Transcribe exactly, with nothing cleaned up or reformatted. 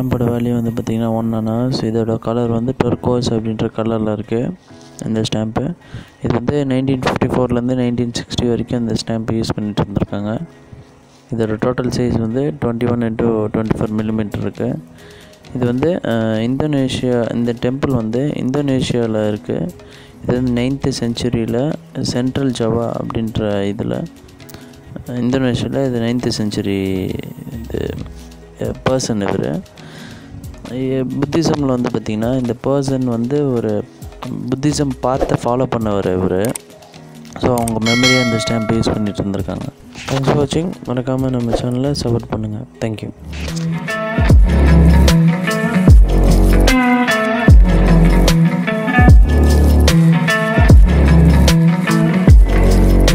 ஸ்டாம்போட value வந்து பார்த்திங்கன்னா one Anas. இதோட கலர் வந்து டர்கோஸ் அப்படின்ற கலரில் இருக்குது இந்த ஸ்டாம்ப்பு. இது வந்து நைன்டீன் ஃபிஃப்டி ஃபோர்லேருந்து நைன்டீன் சிக்ஸ்டி வரைக்கும் இந்த ஸ்டாம்ப் யூஸ் பண்ணிகிட்டு இருந்திருக்காங்க. இதோட டோட்டல் சைஸ் வந்து twenty one into twenty four millimetre இருக்குது. இது வந்து இந்தோனேஷியா, இந்த டெம்பிள் வந்து இந்தோனேஷியாவில் இருக்குது. இது வந்து நைன்த்து செஞ்சுரியில் சென்ட்ரல் ஜவா அப்படின்ற இதில் இந்தோனேஷியாவில் இது நைன்த்து செஞ்சுரி இது பர்சன். இவர் புத்திசமில் வந்து பார்த்திங்கன்னா இந்த பர்சன் வந்து ஒரு புத்திசம் பார்த்து ஃபாலோ பண்ணவர் இவர். ஸோ அவங்க மெமரியை அந்த ஸ்டாம்ப் யூஸ் பண்ணிகிட்டு இருந்திருக்காங்க. தேங்க்ஸ் ஃபார் வாட்சிங். மறக்காமல் நம்ம சேனலை சப்போர்ட் பண்ணுங்கள். தேங்க்யூ.